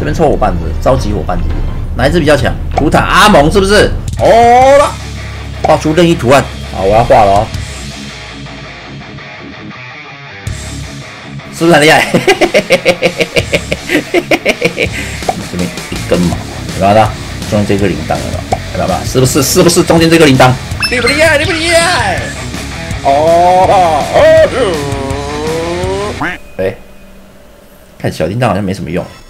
边抽伙伴子，召集伙伴子，哪一只比较强？图坦阿蒙是不是？哦了，画出任意图案。好，我要画了哦。是不是很厉害？这边一根毛，有没有到？中间这个铃铛有没有？是不是？是不是中间这个铃铛？厉不厉害？厉不厉害？哦，哎，看小叮当好像没什么用。